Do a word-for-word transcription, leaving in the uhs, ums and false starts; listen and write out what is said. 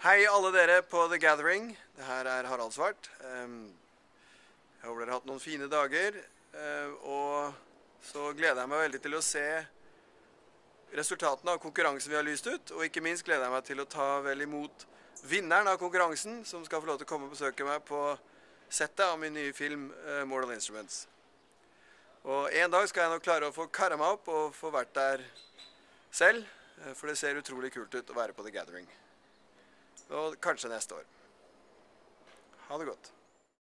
Hei alle dere på The Gathering. Det her er Harald Svart. Um, jeg håper dere har hatt noen fine dager, uh, og så gleder jeg meg veldig til å se resultatene av konkurransen vi har lyst ut, og ikke minst gleder jeg meg til å ta vel imot vinneren av konkurransen, som skal få lov til å komme og besøke meg på settet av min nye film uh, Mortal Instruments. Og en dag skal jeg nok klare å få karret meg opp og få vært der selv, uh, for det ser utrolig kult ut å være på The Gathering. Og kanskje neste år. Ha det godt.